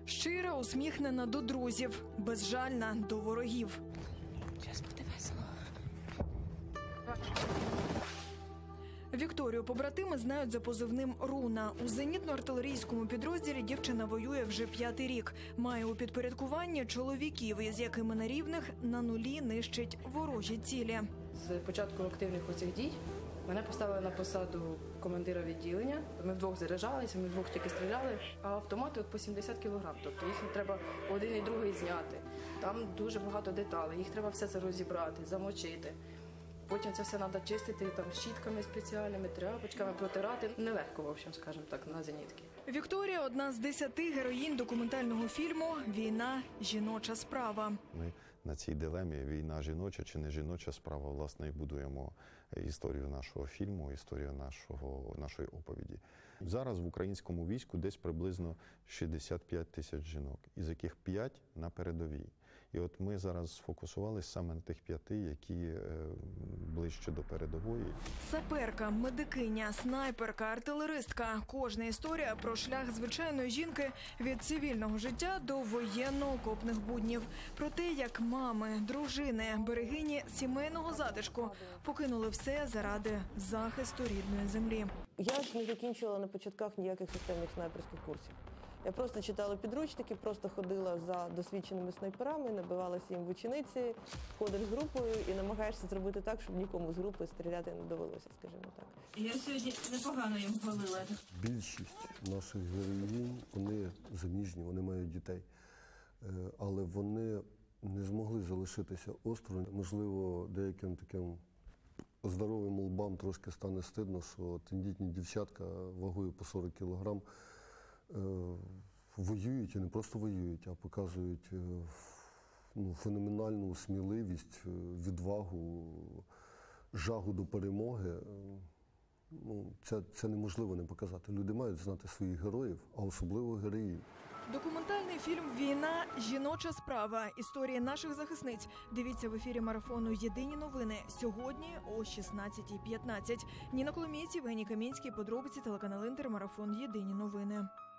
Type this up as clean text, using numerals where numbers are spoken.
Щира, усміхнена до друзів, безжальна до ворогів. Зараз буде весело. Вікторію побратими знають за позивним «Руна». У зенітно-артилерійському підрозділі дівчина воює вже 5-й рік. Має у підпорядкуванні чоловіків, із якими на рівних на нулі нищить ворожі цілі. З початку активних оцих дій мене поставили на посаду командира відділення. Ми вдвох заряджалися, ми вдвох тільки стріляли, а автомати по 70 кілограм. Тобто їх треба один і другий зняти. Там дуже багато деталей, їх треба все це розібрати, замочити. Потім це все треба чистити там щітками спеціальними, тряпочками, протирати. Нелегко, в общем, скажімо так, на зенітки. Вікторія – одна з 10 героїнь документального фільму «Війна. Жіноча справа». Ми на цій дилемі «Війна жіноча чи не жіноча справа» власне і будуємо історію нашого фільму, історію нашої оповіді. Зараз в українському війську десь приблизно 65 тисяч жінок, із яких 5 на передовій. І от ми зараз сфокусувалися саме на тих 5, які ближче до передової. Саперка, медикиня, снайперка, артилеристка. Кожна історія про шлях звичайної жінки від цивільного життя до воєнно-окопних буднів. Про те, як мами, дружини, берегині сімейного затишку покинули все заради захисту рідної землі. Я ж не закінчувала на початках ніяких системних снайперських курсів. Я просто читала підручники, просто ходила за досвідченими снайперами, набивалася їм в учениці, ходиш з групою і намагаєшся зробити так, щоб нікому з групи стріляти не довелося, скажімо так. Я сьогодні непогано їм валила. Більшість наших героїнь, вони заміжні, вони мають дітей, але вони не змогли залишитися осторонь. Можливо, деяким таким здоровим лбам трошки стане стидно, що тендітні дівчатка вагою по 40 кілограм воюють і не просто воюють, а показують феноменальну сміливість, відвагу, жагу до перемоги. Це неможливо не показати. Люди мають знати своїх героїв, а особливо героїнь. Документальний фільм «Війна. Жіноча справа. Історії наших захисниць». Дивіться в ефірі марафону «Єдині новини» сьогодні о 16:15. Ніна Коломієць, Євгеній Камінський, подробиці, телеканал Інтер, марафон «Єдині новини».